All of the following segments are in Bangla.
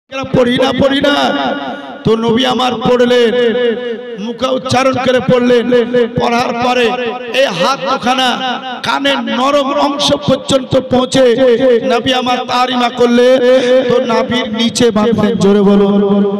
পড়ি না তো নবী আমার পড়লেন, মুখে উচ্চারণ করে পড়লেন। পড়ার পরে এই হাত দুখানা কানের নরম অংশ পর্যন্ত পৌঁছে নবী আমার তারিমা করলেন, তো নাভির নিচে বাঁধলেন। জোরে বলুন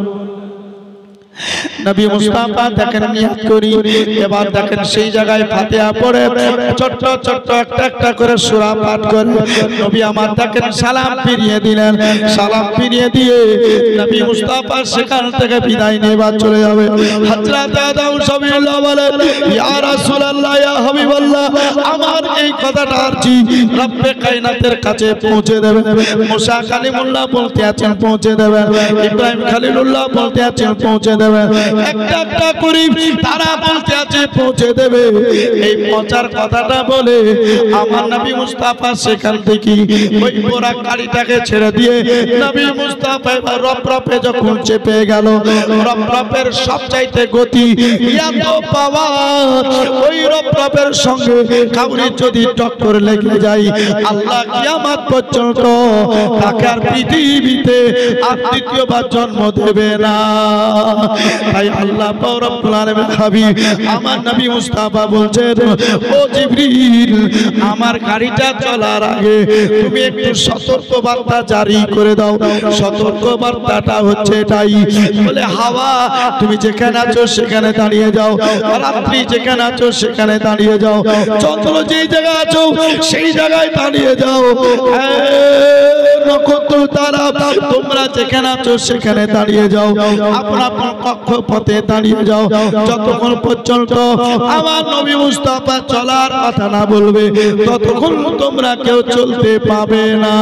নবী মুস্তাফা দেখেন নিয়াত করি। এবার দেখেন সেই জায়গায় ফাতিহা পড়ে ছোট্ট ছোট্ট একটা একটা করে সূরা পাঠ করে নবী আমার দেখেন সালাম ফিরিয়ে দিলেন। সালাম ফিরিয়ে দিয়ে নবী মুস্তাফা সেখান থেকে বিদায় নেবার চলে যাবে। হযরত আদম সাবিল্লাহ বলেন, ইয়া রাসূলুল্লাহ, ইয়া হাবিবাল্লাহ, আমার এই কথাটা আরজি রব্বে কায়নাতের কাছে পৌঁছে দেবে। মুসা কালিমুল্লাহ বলতে আছেন পৌঁছে দেবেন, ইব্রাহিম খলিলুল্লাহ বলতে আছেন পৌঁছে দেবেন, একটা একটা করে তারা বলতে আছে পৌঁছে দেবে। এই পৌঁছার কথাটা বলে আমার নবী মুস্তাফা সেখান থেকে ওই পোড়া গাড়িটাকে ছেড়ে দিয়ে নবী মুস্তাফা রপরপে যখন চেপে গেল, রপরপের সবচাইতে গতি এত পাওয়ার, ওই রপরপের সঙ্গে কাউরি যদি টক্কর লেগে যায় আল্লাহ কিয়ামত পর্যন্ত তাকে আর পৃথিবীতে আর দ্বিতীয়বার জন্ম দেবে না। তাই আল্লাহ রব্বুল আলামিন হাবিব আমার নবী মুস্তাফা বলছেন, ও জিবরিল, আমার গাড়িটা চলার আগে তুমি একটু সতর্ক বার্তা জারি করে দাও। সতর্ক বার্তাটা হচ্ছে এটাই, বলে হাওয়া তুমি যেখানে আছো সেখানে দাঁড়িয়ে যাও, রাত্রি যেখানে আছো সেখানে দাঁড়িয়ে যাও, চন্দ্র যেই জায়গায় আছো সেই জায়গায় দাঁড়িয়ে যাও, নক্ষত্র তারা তোমরা যেখানে আছো সেখানে দাঁড়িয়ে যাও, আপন আপন কক্ষপথে দাঁড়িয়ে যাও, যতক্ষণ পর্যন্ত আমার নবী মুস্তাফা চলার কথা না বলবে ততক্ষণ তোমরা কেউ চলতে পাবে না।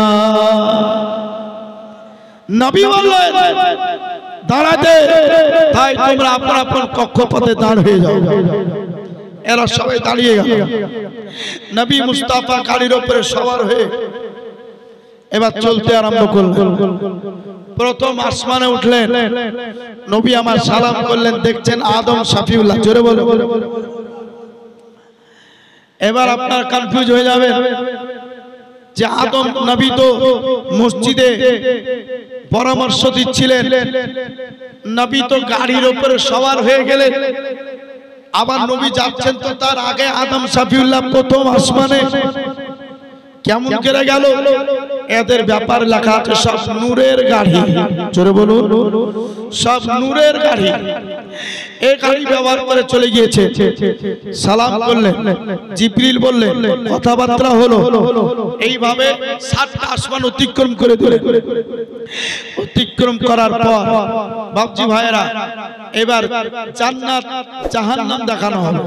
নবী বললেন দাঁড়াতে, তাই তোমরা আপন আপন কক্ষপথে দাঁড় হয়ে যাও। এরা সবাই দাঁড়িয়ে গেল। নবী মুস্তাফা গাড়ির উপরে সওয়ার হয়ে এবার চলতে আরম্ভ করলেন। প্রথম আসমানে উঠলেন, নবী আমার সালাম করলেন, দেখছেন আদম শাফিউল্লাহ। জোরে বলো। এবার আপনার কনফিউজ হয়ে যাবে যে আদম নবী তো মসজিদে পরামর্শ দিচ্ছিলেন, নবী তো গাড়ির উপরে সওয়ার হয়ে গেলেন, আবার নবী যাচ্ছেন, তো তার আগে আদম শাফিউল্লাহ প্রথম আসমানে কেমন করে গেল? এদের ব্যাপার লেখা আছে সব নূরের গাড়ি। জোরে বলুন, সব নূরের গাড়ি। এই গাড়ি ব্যবহার করে চলে গিয়েছে। সালাম করলেন, জিবরিল বললেন, কথাবার্তা হলো, এইভাবে 7টা আসমান অতিক্রম করে দিলেন। অতিক্রম করার পর বাপজি ভাইরা এবার জান্নাত জাহান্নাম দেখানো হলো।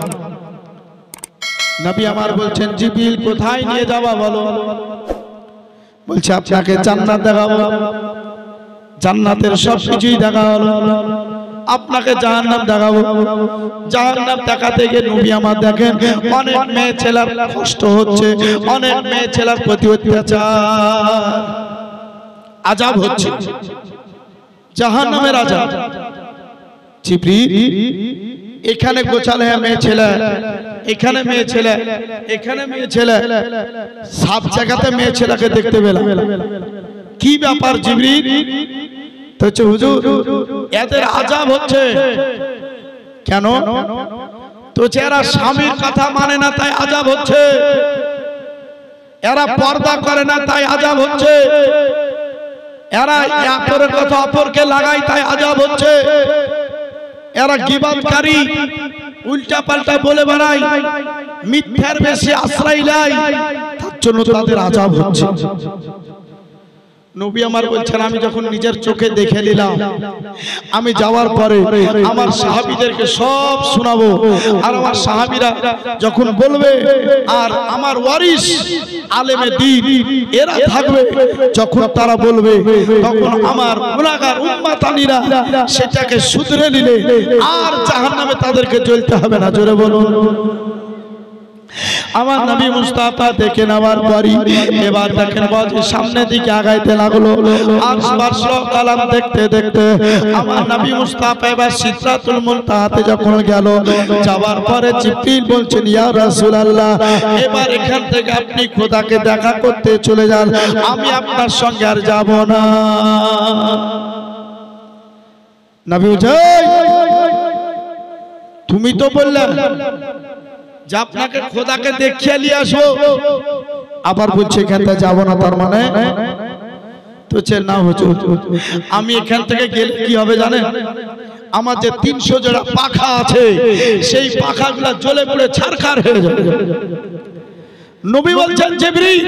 নবী আমার বলছেন, জিবরিল কোথায় নিয়ে যাবা বলো? বলছে আপনাকে জান্নাত দেখাবো। জান্নাতের সব কিছুই দেখা হলো, আপনাকে জাহান্নাম দেখাবো। জাহান্নাম দেখাতে গিয়ে নবী আমার দেখেন অনেক মেয়ে ছেলের কষ্ট হচ্ছে, অনেক মেয়ে ছেলের প্রতি অত্যাচার, আযাব হচ্ছে, জাহান্নামের আযাব। জিবরিল এখানে গোছালে মেয়ে ছেলে, এখানে মেয়ে ছেলে, এখানে মেয়ে ছেলে, সব জায়গাতে মেয়ে ছেলেকে দেখতে পেলাম। কি ব্যাপার জিবরিল? তো হুজুর এদের আযাব হচ্ছে কেন? তো এরা স্বামীর কথা মানে না তাই আযাব হচ্ছে, এরা পর্দা করে না তাই আযাব হচ্ছে, এরা অপরের কথা অপরকে লাগায় তাই আযাব হচ্ছে, এরা গীবতকারী, উল্টা পাল্টা বলে বেড়ায়, মিথ্যার বেশি আশ্রয় নেয়, তার জন্য তাদের আযাব হচ্ছে। নবী আমার বলছেন, আমি যখন নিজের চোখে দেখে নিলাম, আমি যাওয়ার পরে আমার সাহাবীদেরকে সব শোনাবো, আর আমার সাহাবীরা যখন বলবে, আর আমার ওয়ারিস আলেমে দ্বীন এরা থাকবে, যখন তারা বলবে তখন আমার গুনাহগার উম্মতানিরা সেটাকে শুধরে নিলে আর জাহান্নামে তাদেরকে জ্বলতে হবে না। জোরে বলুন। আমার নবী মুস্তাফা দেখে নেওয়ার পরই এবার দেখেন সামনের দিকে আগাইতে লাগলো। আসবার কালাম দেখতে দেখতে আমার নবী মুস্তাফা এবার সিদরাতুল মুনতাহাতে যখন গেল, যাওয়ার পরে জিবরিল বলছেন, ইয়া রাসূলুল্লাহ, এবার এখান থেকে আপনি খোদাকে দেখা করতে চলে যান, আমি আপনার সঙ্গে আর যাব না। নবী বলছে তুমি তো বললে যে আপনাকে খোদাকে দেখিয়ে নিয়ে আসবো, আবার বলছে এখান থেকে যাবো না, তার মানে তো না হুজুর আমি এখান থেকে গেলে কি হবে জানেন? আমার যে 300 জোড়া পাখা আছে সেই পাখাগুলো জ্বলে পুড়ে ছারখার হয়ে যাবে। নবী বলছেন জিবরিল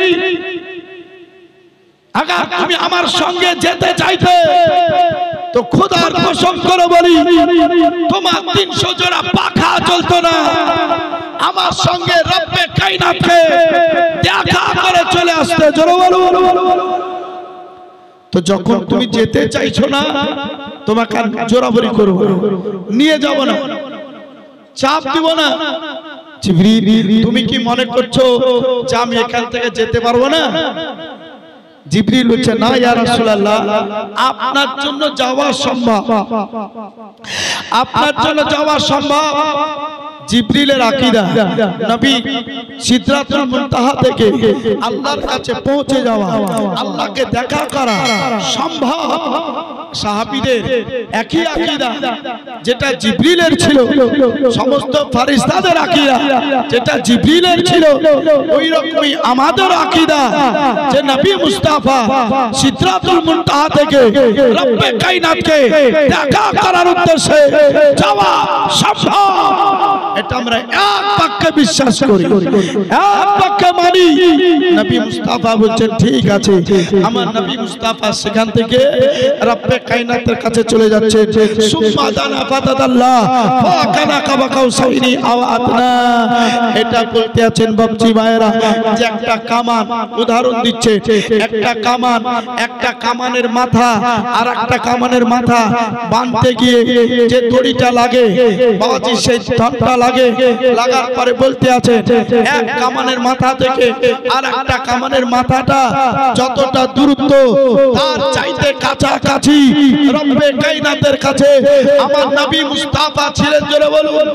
আগার তুমি আমার সঙ্গে যেতে চাইতে তো খোদার কসম করে বলি তোমার 300 জোড়া পাখা চলতো না, আমার সঙ্গে রব্বে কায়নাতকে দেখা করে চলে আসতে। জোরে বলো। তো যখন তুমি যেতে চাইছো না তোমাকে জোরাবরি করব, নিয়ে যাব না, চাপ দিব না। জিবরিল তুমি কি মনে করছো যে আমি এখান থেকে যেতে পারবো না? জিবরিল বলছে না ইয়া রাসূলুল্লাহ আপনার জন্য যাওয়া সম্ভব, আপনার জন্য যাওয়া সম্ভব। জিবরিলের আকীদা নবী সিদরাতুল মুনতাহা থেকে আল্লাহর কাছে পৌঁছে যাওয়া, আল্লাহকে দেখা করা সম্ভব। সাহাবীদের একই আকীদা যেটা জিবরিলের ছিল, সমস্ত ফেরেশতাদের আকীদা যেটা জিবরিলের ছিল, ওই রকমই আমাদের আকীদা যে নবী মুস্তাফা সিদরাতুল মুনতাহা থেকে রব্বে কায়নাতকে দেখা করার উদ্দেশ্যে যাওয়া সম্ভব। এটা আমরা এক বাক্যে বিশ্বাস করি, এক বাক্যে মানি। নবী মুস্তাফা বলছেন ঠিক আছে, আমার নবী মুস্তাফা সেখান থেকে রব্বে কায়নাতের কাছে চলে যাচ্ছে। সুম্মা দানা ফাতাদাল্লাহ ফাকানা কাবা কাউসাইনি আও আদনা। এটা বলতে আছেন বাপজি ভাইরা যে একটা কামান উদাহরণ দিচ্ছে, একটা কামান, একটা কামানের মাথা আর একটা কামানের মাথা বাঁধতে গিয়ে যে দড়িটা লাগে বাবাজি সেই ধানটা লাগে, লাগার পরে বলতে আছে এক কামানের মাথা থেকে আর একটা কামানের মাথাটা যতটা দূরত্ব তার চাইতে কাছাকাছি রব্বে কায়নাতের কাছে আমার নবী মুস্তাফা ছিলেন। জোরে বলুন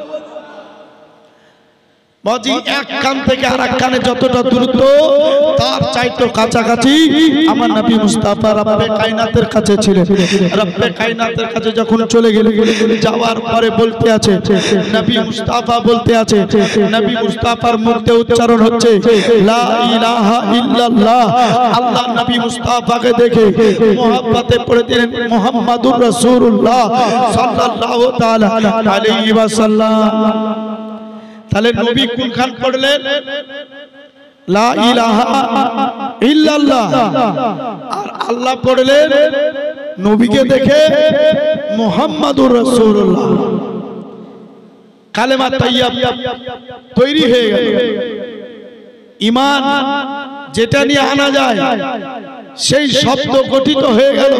বাজি, এক কান থেকে আর এক কানে যতটা দূরত্ব তার চাইতে কাছাকাছি আমার নবী মুস্তাফা রব্বে কায়নাতের কাছে ছিলেন। রব্বে কায়নাতের কাছে যখন চলে গেলেন, যাওয়ার পরে বলতে আছে নবী মুস্তাফা বলতে আছে, নবী মুস্তাফার মুখে উচ্চারণ হচ্ছে লা ইলাহা ইল্লাল্লাহ। আল্লাহ নবী মুস্তাফাকে দেখে মুহাব্বতে পড়ে দিলেন মুহাম্মাদুর রাসূলুল্লাহ সাল্লাল্লাহু তাআলা আলাইহি ওয়াসাল্লাম। তাহলে নবী কোনখান পড়লেন? লা ইলাহা ইল্লাল্লাহ। আর আল্লাহ পড়লেন নবীকে দেখে মুহাম্মাদুর রাসূলুল্লাহ। কালেমা তাইয়্যিব তৈরি হয়ে গেল। ঈমান যেটা নিয়ে আনা যায় সেই শব্দ গঠিত হয়ে গেল।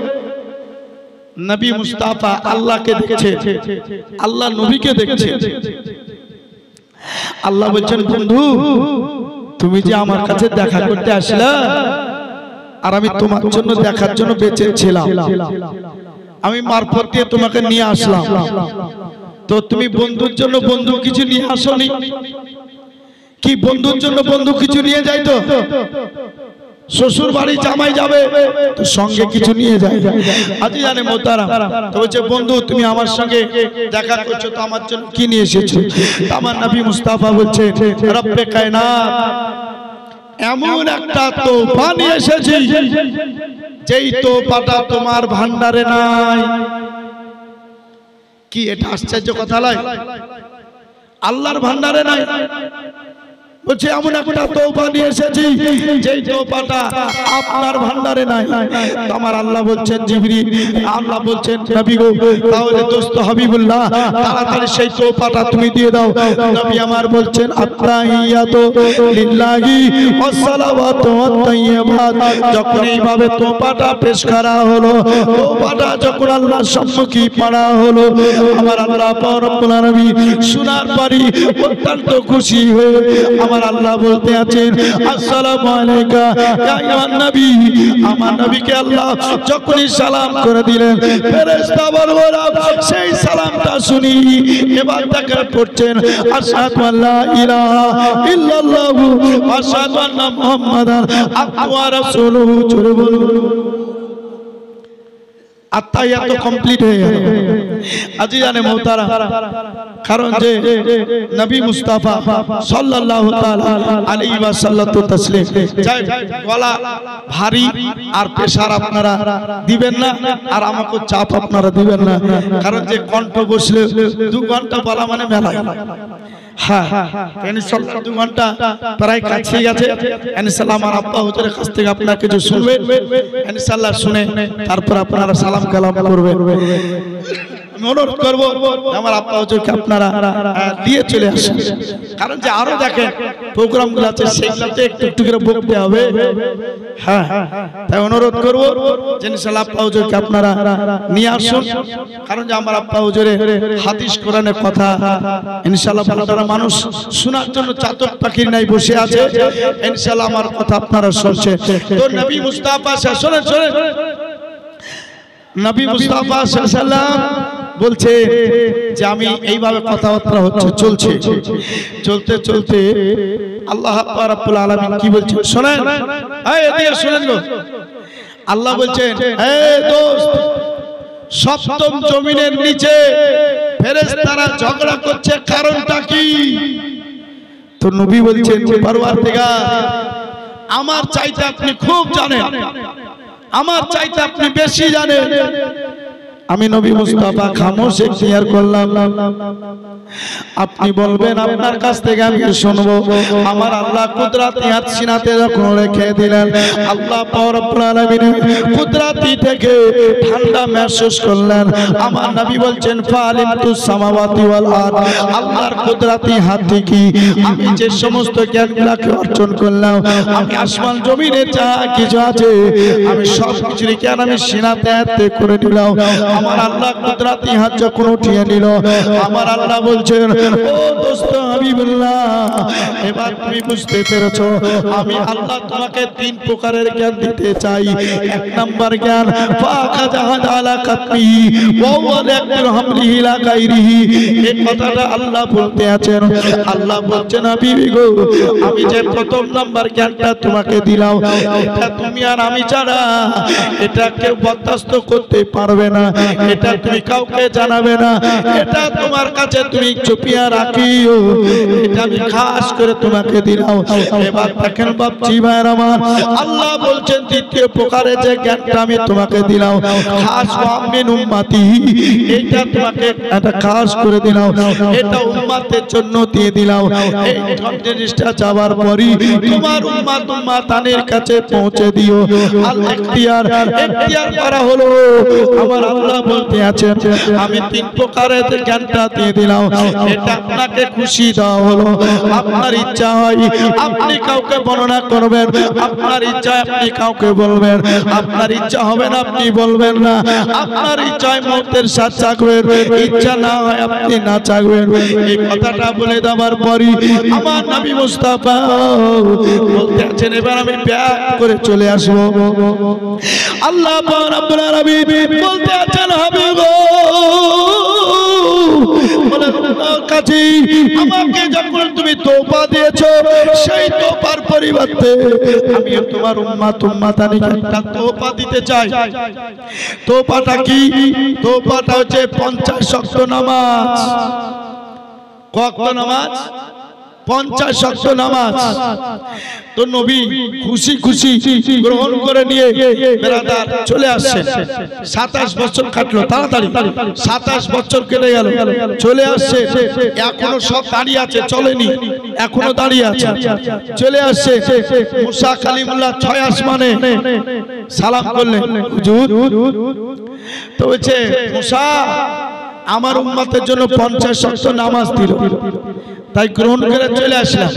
নবী মুস্তাফা আল্লাহকে দেখছে, আল্লাহ নবীকে দেখছে। আল্লাহ বলছেন বন্ধু তুমি যে আমার কাছে দেখা করতে আসলা আর আমি তোমার জন্য দেখার জন্য বেঁচে ছিলাম, আমি মারফত দিয়ে তোমাকে নিয়ে আসলাম। তো তুমি বন্ধুর জন্য বন্ধু কিছু নিয়ে আসোনি কি? বন্ধুর জন্য বন্ধু কিছু নিয়ে যাই তো? শ্বশুর বাড়ি জামাই যাবে তো সঙ্গে কিছু নিয়ে যায়। আজি জানে মোহতারাম, তো বলছে বন্ধু তুমি আমার সঙ্গে দেখা করছো তো আমার জন্য কি নিয়ে এসেছো? আমার নবী মুস্তাফা বলছে রব্বে কায়নাত এমন একটা তোফা নিয়ে এসেছি যেই তোফাটা তোমার ভান্ডারে নাই। কি এটা আশ্চর্য কথা নয়? আল্লাহর ভান্ডারে নাই, বলছে এমন একটা তোফা নিয়ে এসেছি যেই তোফাটা আপনার ভান্ডারে নাই। আমার আল্লাহ বলছেন জিবরিল, আল্লাহ বলছেন নবী গো তাহলে দোস্ত হাবিবুল্লাহ তাড়াতাড়ি সেই তোফাটা তুমি দিয়ে দাও। নবী আমার বলছেন আত্তাহিয়াতু লিল্লাহি ওয়াস সালাওয়াতু ওয়াত তাইয়্যিবাত। যখন এইভাবে তোফাটা পেশ করা হলো, তোফাটা যখন আল্লাহর সম্মুখে পড়া হলো, আমার আল্লাহ রব্বুল আলামিন শোনার পরই অত্যন্ত খুশি হয়ে আমার আল্লাহ বলতে আছেন আসসালামু আলাইকা ইয়া আইয়ুহান নবী। আমার নবীকে আল্লাহ যখনই সালাম করে দিলেন ফেরেশতা বলরা সেই সালামটা শুনি এবার তাকে পড়ছেন আশহাদু আল্লা ইলাহা ইল্লাল্লাহু ওয়া আশহাদু আন্না মুহাম্মাদান আবদুহু ওয়া রাসূলুহু। জোরে বলুন আত্তাহিয়াত কমপ্লিট হয়ে গেল। আজিজানে মোহতারাম, কারণ যে নবী মুস্তাফা সাল্লাল্লাহু তাআলা আলাইহি ওয়াসাল্লাম তাসলিম, যাই গলা ভারী আর প্রেসার আপনারা দিবেন না, আর আমাকে চাপ আপনারা দিবেন না, কারণ যে কণ্ঠ বসলে 2 ঘন্টা বলা মানে মেলা। হ্যাঁ, ইনশাআল্লাহ 2 ঘন্টা প্রায় কাছে গেছে। ইনশাআল্লাহ আমার আব্বা হুজুরের কাছ থেকে আপনারা কিছু শুনবেন, ইনশাআল্লাহ শুনে তারপর আপনারা সালাম কালাম করবেন। অনুরোধ করব আমার আব্বা হুজুরকে আপনারা দিয়ে চলে আসেন, কারণ যে আরো দেখেন প্রোগ্রামগুলো আছে সেগুলোতে একটু একটু করে বলতে হবে। হ্যাঁ, তাই অনুরোধ করব যে ইনশাআল্লাহ আব্বা হুজুরকে আপনারা নিয়ে আসুন, কারণ যে আমার আব্বা হুজুরের হাদিস কোরআনের কথা ইনশাআল্লাহ আপনারা মানুষ শোনার জন্য চাতক পাখির নাই বসে আছে। ইনশাআল্লাহ আমার কথা আপনারা শুনছেন। তো নবী মুস্তাফা শুনেন শুনেন, নবী মুস্তাফা সাল্লাল্লাহু বলছে যে আমি এইভাবে কথাবার্তা হচ্ছে চলছে, চলতে চলতে আল্লাহ রাব্বুল আলামিন কি বলছেন শুনেন, এই এদিকে শুনেন গো। আল্লাহ বলছেন, এই দোস্ত, সপ্তম জমিনের নিচে ফেরেশতারা ঝগড়া করছে, কারণটা কি? তো নবী বলছেন, পরওয়ারদিগার, আমার চাইতে আপনি খুব জানেন, আমার চাইতে আপনি বেশি জানেন। আমি নবী মুস্তাফা খামোশ এখতিয়ার করলাম, আপনি বলবেন আপনার কাছ থেকে আমি শুনবো। আমার আল্লাহ কুদরতি হাত সিনাতে যখন রেখে দিলেন, আল্লাহ রব্বুল আলামিন কুদরতি থেকে ঠান্ডা महसूस করলেন। আমার নবী বলছেন, ফালিমতু সামাওয়াতি ওয়াল আরদ, আল্লাহর কুদরতি হাত থেকে আমি যে সমস্ত জ্ঞানগুলোকে অর্জন করলাম, আমি আসমান জমিনে যা কিছু আছে আমি সব কিছুর জ্ঞান আমি সিনাতে আয়ত্ত করে নিলাম। আমার আল্লাহ কুদরতি হাত যখন উঠিয়ে নিল, আমার আল্লাহ বলছেন, ও দোস্ত হাবিবুল্লাহ, এবার তুমি বুঝতে পেরেছো আমি আল্লাহ তোমাকে 3 প্রকারের জ্ঞান দিতে চাই। 1 নাম্বার জ্ঞান, ফাকাজাহাদ আলা কাতমি ওয়া ওয়ালাকুল হামলিহি লা গায়রিহি। এই কথাটা আল্লাহ বলতে আছেন। আল্লাহ বলছেন, হাবিবি গো, আমি যে প্রথম নাম্বার জ্ঞানটা তোমাকে দিলাম, এটা তুমি আর আমি ছাড়া এটা কেউ বরদাস্ত করতে পারবে না, এটা তুমি কাউকে জানাবে না, এটা তোমার কাছে তুমি চুপিয়া রাখিও, এটা আমি খাস করে তোমাকে দিলাম। এবার দেখেন বাপজি ভাইয়ের আমার, আল্লাহ বলছেন দ্বিতীয় প্রকারে যে জ্ঞানটা আমি তোমাকে দিলাম, খাস মিন উম্মতি, এটা তোমাকে এটা খাস করে দিলাম, এটা উম্মতের জন্য দিয়ে দিলাম। এই জিনিসটা যাওয়ার পরই তোমার উম্মতানের কাছে পৌঁছে দিও। আল ইখতিয়ার, ইখতিয়ার করা হলো। আমার আল্লাহ বলতে আছেন, আমি 3 প্রকারের জ্ঞানটা দিয়ে দিলাম, এটা আপনাকে খুশি দেওয়া হলো। আপনার ইচ্ছা হয় আপনি কাউকে বর্ণনা করবেন, আপনার ইচ্ছা আপনি কাউকে বলবেন, আপনার ইচ্ছা হবে না আপনি বলবেন না, আপনার ইচ্ছায় মওতের সাথ চাকবেন, ইচ্ছা না হয় আপনি না চাকবেন। এই কথাটা বলে দেওয়ার পরই আমার নবী মুস্তাফা বলতে আছেন, এবার আমি ব্যাক করে চলে আসবো। আল্লাহ রাব্বুল আলামিন বলতে আছেন, হাবিব গো, কাছে আমাকে যখন তুমি তওবা দিয়েছো, সেই তওবার পরিবর্তে আমি তোমার উম্মতানিকে একটা তওবা দিতে চাই। তওবাটা কি? তওবাটা হচ্ছে 50 ওয়াক্ত নামাজ। কত নামাজ? 50 ওয়াক্ত নামাজ। তো নবী খুশি খুশি গ্রহণ করে নিয়ে বেরাদার চলে আসছে। 27 বছর কাটলো, তাড়াতাড়ি 27 বছর কেটে গেল, চলে আসছে। এখনো সব দাঁড়িয়ে আছে, চলেনি, এখনো দাঁড়িয়ে আছে, চলে আসছে। মুসা কালিমুল্লাহ 6 আসমানে সালাম করলেন, হুজুর। তো বলছে, মুসা আমার উম্মতের জন্য 50 ওয়াক্ত নামাজ দিল, তাই গ্রহণ করে চলে আসলাম।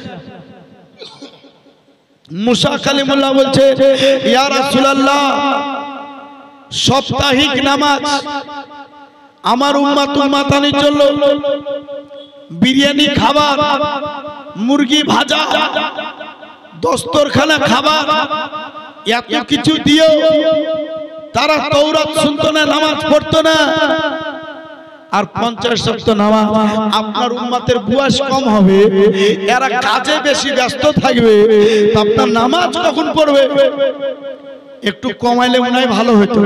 মুসা কালিমুল্লাহ বলছে, ইয়া রাসূলুল্লাহ, সাপ্তাহিক নামাজ আমার উম্মতানির জন্য বিরিয়ানি খাবার, মুরগি ভাজা, দস্তরখানা খাবার, এত কিছু দিও, তারা তাওরাত শুনতো না, নামাজ পড়তো না। আর 50 ওয়াক্ত নামাজ, আপনার উম্মতের বয়স কম হবে, এরা কাজে বেশি ব্যস্ত থাকবে, আপনার নামাজ কখন পড়বে? একটু কমাইলে মনে হয় ভালো হতো।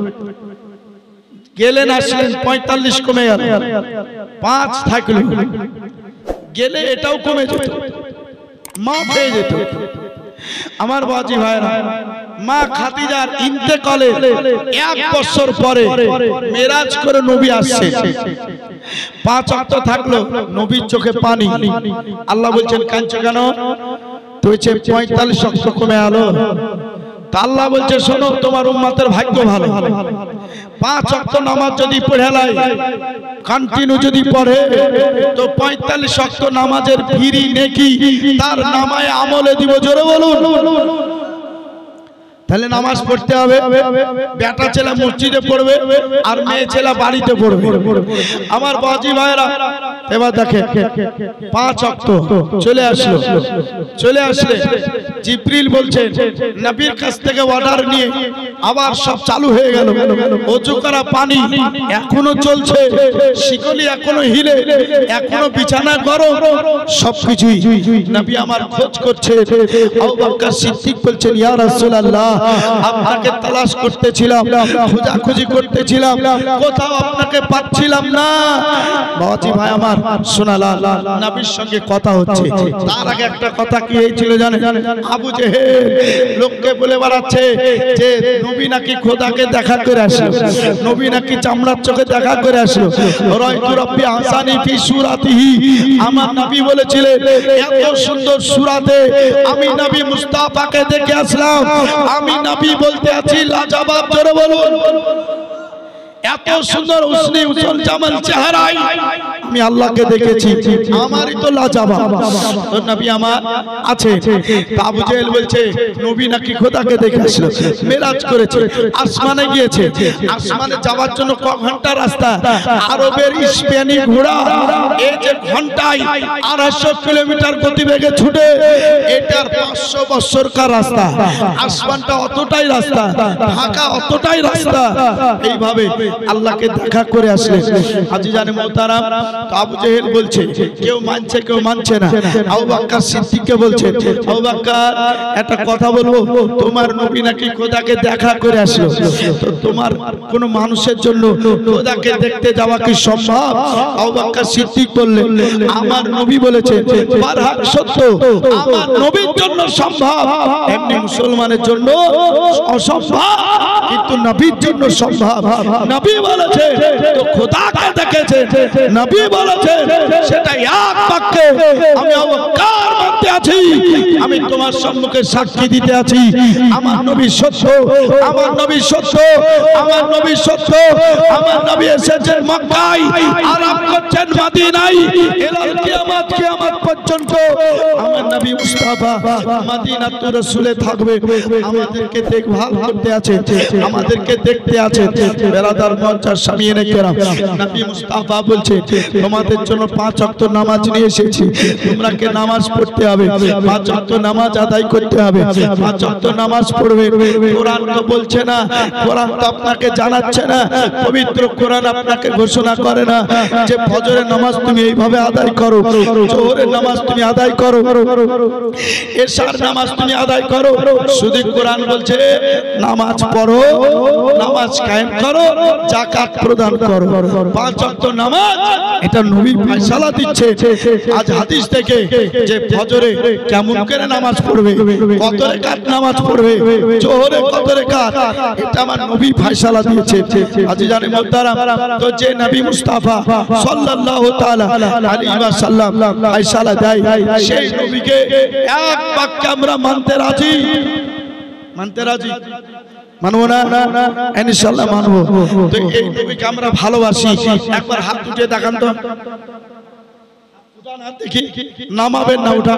গেলেন আসলেন 45 কমে গেল, 5 থাকলো, গেলে এটাও কমে যেত, মাফ হয়ে যেত। আমার বাজি ভাইরা, মা খাদিজার ইন্তেকালে 1 বছর পরে মেরাজ করে নবী আসছে। 5 ওয়াক্ত থাকলো, নবীর চোখে পানি। আল্লাহ বলছেন কাঁদছো কেন? তো 45 ওয়াক্ত কমে আলো। আল্লাহ বলছে শোনো, তোমার উম্মতের ভাগ্য ভালো, 5 ওয়াক্ত নামাজ যদি পড়ে লাই, কন্টিনিউ যদি পড়ে, তো 45 ওয়াক্ত নামাজের ফিরি নেকি তার নামায় আমলে দিব। জোরে বলুন। তাহলে নামাজ পড়তে হবে, বেটা ছেলে মসজিদে পড়বে আর মেয়ে ছেলে বাড়িতে পড়বে। আমার বাজি ভাইরা, এবার দেখেন 5 ওয়াক্ত চলে আসলো। চলে আসলে জিবরিল বলছেন নবীর কাছ থেকে অর্ডার নিয়ে আবার সব চালু হয়ে গেল। ওযু করা পানি এখনো চলছে, শিকলি এখনো হিলে, এখনো বিছানা করো, সবকিছুই নবী আমার খোঁজ করছে। আবু বকর সিদ্দিক বলছেন ইয়া রাসূলুল্লাহ, আপনাকে তালাশ করতেছিলাম, খোঁজাখুঁজি করতেছিলাম, কোথাও আপনাকে পাচ্ছিলাম না। বাবাজি ভাই আমার শোনালাম, নবীর সঙ্গে কথা হচ্ছে। তার আগে একটা কথা কি হয়েছিল জানেন? আবু জেহেল লোককে বলে বেড়াচ্ছে যে নবী নাকি খোদাকে দেখা করে আসলো, নবী নাকি চামড়ার চোখে দেখা করে আসলো। রাইতু রাব্বি আহসানি ফি সূরাতিহি, আমার নবী বলেছিলেন এত সুন্দর সূরাতে আমি নবী মুস্তাফাকে দেখে আসলাম। আমি নবী বলতে আছি লাজবাব। জোরে বলুন। এত সুন্দর উসনি উসল জামাল চেহারায় আমি আল্লাহকে দেখেছি, আমারই তো লাজবাব। তো নবী আমার আছে। আবু জেহেল বলছে নবী নাকি খোদাকে দেখে আসলো, মেরাজ করেছে, আসমানে গিয়েছে। আসমানে যাওয়ার জন্য ক ঘন্টা রাস্তা? আরবের স্পেনি ঘোড়া এই যে ঘন্টায় 250 কিলোমিটার গতিবেগে ছুটে, এটার 500 বছরকার রাস্তা। আসমানটা অতটাই রাস্তা, ঢাকা অতটাই রাস্তা। এইভাবে আল্লাহকে দেখা করে আসলে আজিজানে মোহতারাম। তো আবু জেহেল বলছে কেউ মানছে কেউ মানছে না। আবু বকর সিদ্দিককে বলছে আবু বকর একটা কথা বলবো, তোমার নবী নাকি খোদাকে দেখা করে আসলো, তো তোমার কোন মানুষের জন্য খোদাকে দেখতে যাওয়া কি সম্ভব? আবু বকর সিদ্দিক বললেন আমার নবী বলেছে বারহাক সত্য, আমার নবীর জন্য সম্ভব, এমনি মুসলমানের জন্য অসম্ভব, কিন্তু নবীর জন্য সম্ভব। নবী বলেছে তো খোদাকে দেখেছে, নবী বলেছে সেটা এক বাক্যে আমি আবু বকর মানতে আছি। আমি তোমার সম্মুখে সাক্ষী দিতে আছি আমার নবী সত্য, আমার নবী সত্য, আমার নবী সত্য। আমার নবী এসেছেন মক্কায়, আরাম করছেন মদিনায়, ইলাল কিয়ামত, কিয়ামত পর্যন্ত আমার নবী মুস্তাফা মদিনাতুর রাসূলে থাকবে। আমাদেরকে দেখভাল করতে আছে, আমাদেরকে দেখতে আছে। বেরাদার মঞ্চার সামিয়ানে কেরাম, নবী মুস্তাফা বলছে তোমাদের জন্য 5 ওয়াক্ত নামাজ নিয়ে এসেছি, তোমরা কে নামাজ পড়তে হবে, 5 ওয়াক্ত নামাজ আদায় করতে হবে, 5 ওয়াক্ত নামাজ পড়বে। কোরআন তো বলছে না, কোরআন তো আপনাকে জানাচ্ছে না, পবিত্র কোরআন আপনাকে ঘোষণা করে না যে ফজরের নামাজ তুমি এইভাবে আদায় করো, জোহরের নামাজ তুমি আদায় করো, এশার নামাজ তুমি আদায় করো। শুধু কোরআন বলছে নামাজ পড়ো, নামাজ কায়েম করো, যাকাত প্রদান করো, 5 ওয়াক্ত নামাজ। এটা নবী ফয়সালা দিচ্ছে আজ হাদিস থেকে যে ফজরে কেমন করে নামাজ পড়বে, কত রাকাত নামাজ পড়বে, জোহরে কত রাকাত, এটা আমার নবী ফয়সালা দিয়েছে। আজিজানে মুহতারাম, তো যে নবী মুস্তাফা সাল্লাল্লাহু তাআলা আলাইহি ওয়াসাল্লাম ফয়সালা দেয়, সেই নবীকে এক বাক্যে আমরা মানতে রাজি। মানতে রাজি? মানবো না? ইনশাআল্লাহ মানবো। তো এই নবীকে আমরা ভালোবাসি। একবার হাত উঠিয়ে দেখান তো, উঠান হাত দেখি, নামাবেন না, উঠান।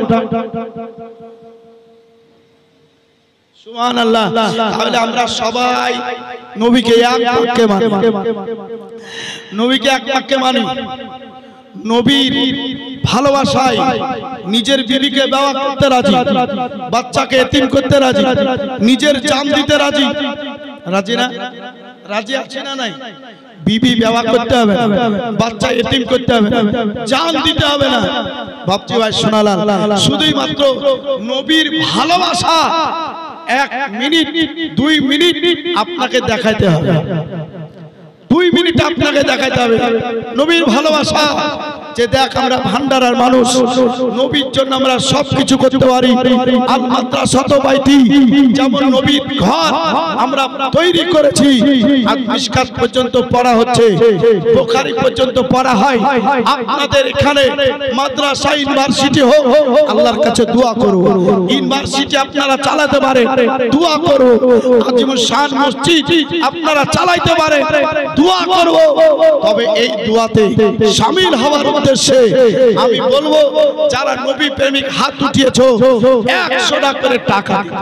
সুবহানাল্লাহ। তাহলে আমরা সবাই নবীকে এক বাক্যে মানি, নবীকে এক বাক্যে মানি। নবীর ভালোবাসায় নিজের বিবিকে বিবাহ করতে রাজি, বাচ্চাকে এতিম করতে রাজি, নিজের জান দিতে রাজি। রাজি না? রাজি আছে না নাই? বিবি বিবাহ করতে হবে, বাচ্চা এতিম করতে হবে, জান দিতে হবে না। বাপজি ভাই শোনালাম, শুধুই মাত্র নবীর ভালোবাসা 1 মিনিট 2 মিনিট আপনাকে দেখাইতে হবে, 2 মিনিট আপনাকে দেখাইতে হবে নবীর ভালোবাসা। যে দেখ আমরা ভান্ডারার মানুষ, নবীর জন্য আমরা সবকিছু করতে পারি। আল মাদ্রাসাত বাইতি, যেমন নবীর ঘর আমরা তৈরি করেছি। আর মিশকাত পর্যন্ত পড়া হচ্ছে, বুখারী পর্যন্ত পড়া হয়। আপনাদের এখানে মাদ্রাসা ইউনিভার্সিটি হোক, আল্লাহর কাছে দোয়া করো ইউনিভার্সিটি আপনারা চালাতে পারে, দোয়া করো। আজিমুল শান মসজিদ আপনারা চালাইতে পারে, দোয়া করো। তবে এই দোয়াতে শামিল হওয়ার উদ্দেশ্যে আমি বলবো, যারা নবী প্রেমিক হাত উঠিয়েছো 100 টাকা করে টাকা দিতে,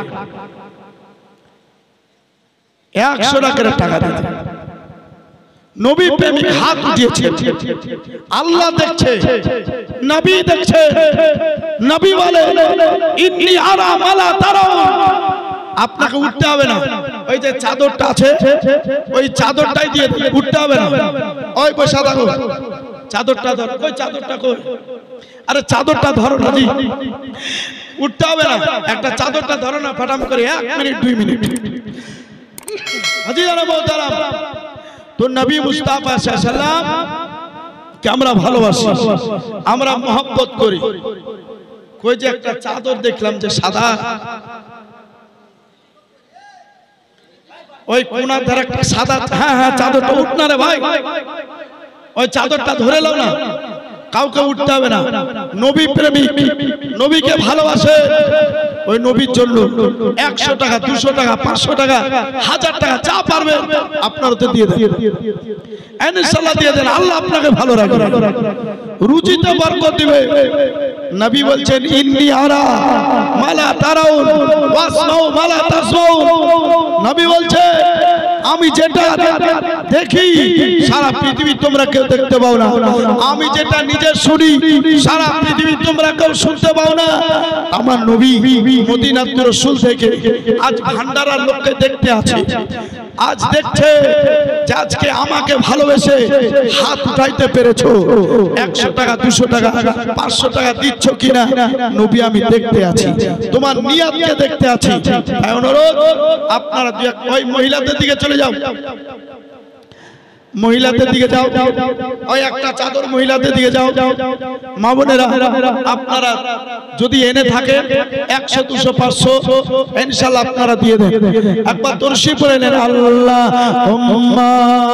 100 টাকা করে টাকা দিতে। নবী প্রেমিক হাত উঠিয়েছে, আল্লাহ দেখছে, নবী দেখছে। নবী বলে ইন্নী আরা মালা তারাউন। আপনাকে উঠতে হবে না, ওই যে চাদরটা আছে ওই চাদরটাই দিয়ে উঠতে হবে না। ওই বসে থাকো, চাদরটা ধরো। ওই চাদরটা কই? আরে চাদরটা ধরো না জি, উঠতে হবে না। একটা চাদরটা ধরো না ফাটাম করে, 1 মিনিট 2 মিনিট। হাজি জানা বলতাম তো নবী মুস্তাফা সাল্লাল্লাহু আলাইহি ওয়াসাল্লাম কে আমরা ভালোবাসি, আমরা মহব্বত করি। কই যে একটা চাদর দেখলাম যে সাদা, ওই কোনার ধারে একটা সাদা, হ্যাঁ হ্যাঁ চাদরটা উঠ না রে ভাই, ওই চাদরটা ধরে নাও না, কাউকে উঠতে হবে না। নবী প্রেমিক, নবীকে ভালোবাসে, ওই নবীর জন্য 100 টাকা 200 টাকা 500 টাকা 1000 টাকা যা পারবে আপনারা তো দিয়ে দেন, ইনশাআল্লাহ দিয়ে দেন। আল্লাহ আপনাকে ভালো রাখবে, রুজিতে বরকত দিবে। নবী বলছেন ইন্নী আরা মালা তারাউন ওয়াসমাউ মালা তাসমাউন। নবী বলছে আমি যেটা দেখি সারা পৃথিবী তোমরা কেউ দেখতে পাও না, আমি যেটা নিজে শুনি সারা পৃথিবী তোমরা কেউ শুনতে পাও না। আমার নবী মদিনাতুর রাসূল থেকে আজ ভান্ডারার লোককে দেখতে আছে, আজ দেখছে যে আজকে আমাকে ভালোবেসে হাত উঠাইতে পেরেছো। 100 টাকা 200 টাকা 500 টাকা দিচ্ছ কিনা নবী আমি দেখতে আছি, তোমার নিয়তকে দেখতে আছি। তাই অনুরোধ আপনারা ওই মহিলাদের দিকে চলে যাও, মহিলাদের দিকে যাও, ওই একটা চাদর মহিলাদের দিকে যাও। মা বোনেরা আপনারা যদি এনে থাকে 100 200 500 ইনশাআল্লাহ আপনারা দিয়ে দেন। একবার দরুদ পড়ে নেন, আল্লাহুম্মা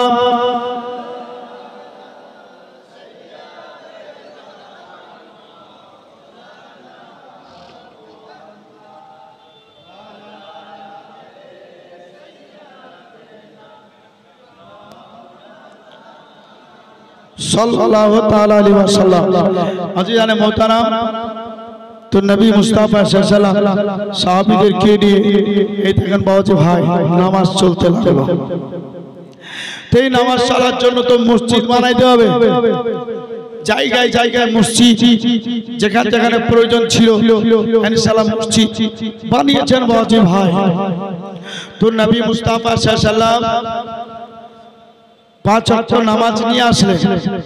সাল্লাল্লাহু তাআলা আলাইহি ওয়াসাল্লাম। আজিজানে মোহতারাম, তো নবী মুস্তাফা সাল্লাল্লাহু আলাইহি ওয়াসাল্লাম সাহাবীদেরকে নিয়ে এই দেখেন বাবাজি ভাই নামাজ চলতে লাগলো। তো এই নামাজ সালার জন্য তো মসজিদ বানাইতে হবে, জায়গায় জায়গায় মসজিদ, যেখানে যেখানে প্রয়োজন ছিল ইনশাআল্লাহ মসজিদ বানিয়েছেন বাবাজি ভাই। তো নবী মুস্তাফা সাল্লাল্লাহু আলাইহি ওয়াসাল্লাম 5 ওয়াক্ত নামাজ নিয়ে আসলেন।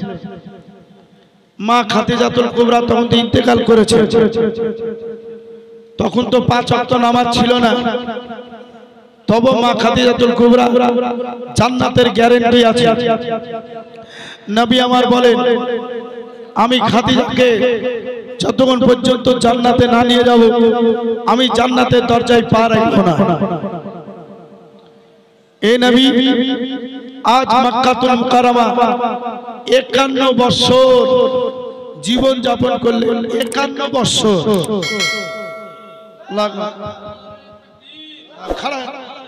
মা খাদিজাতুল কুবরা তখন তো ইন্তেকাল করেছে, তখন তো 5 ওয়াক্ত নামাজ ছিল না। তবে মা খাদিজাতুল কুবরা জান্নাতের গ্যারান্টি আছে। নবী আমার বলেন আমি খাদিজাকে যতক্ষণ পর্যন্ত জান্নাতে না নিয়ে যাব আমি জান্নাতের দরজায় পা রাখব না। এই নবী আজ মক্কাতুল মুকাররমা 51 বছর জীবন যাপন করলেন, 51 বছর লাগলো। খাড়া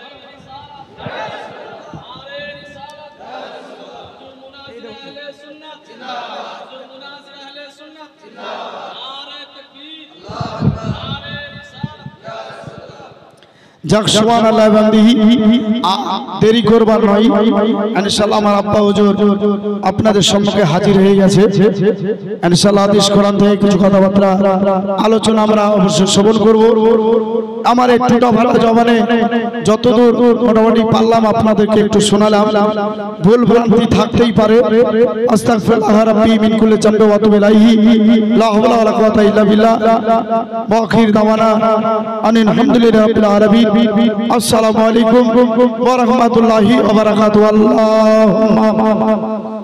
যাক সুবহানাল্লাহ বান্দিহি, দেরি করবার নয়। ইনশাআল্লাহ আমার আব্বা হুজুর আপনাদের সম্মুখে হাজির হয়ে গেছে। ইনশাআল্লাহ হাদিস কোরআন থেকে কিছু কথাবার্তা আলোচনা আমরা অবশ্যই শ্রবণ করব। আমার একটু ভালো জবানে যতদূর মোটামুটি পারলাম আপনাদেরকে একটু শোনালাম। ভুল ভ্রান্তি থাকতেই পারে। আস্তাগফিরুল্লাহ রাব্বি মিন কুল্লি যামবি ওয়া আতুবু ইলাইহি লা হাওলা ওয়া লা কুওয়াতা ইল্লা বিল্লাহ ওয়া আখির দাওয়ানা আনিল হামদুলিল্লাহি রাব্বিল আলামিন। আসসালামু আলাইকুম ওয়া রাহমাতুল্লাহি ওয়া বারাকাতুহু। আল্লাহুম্মা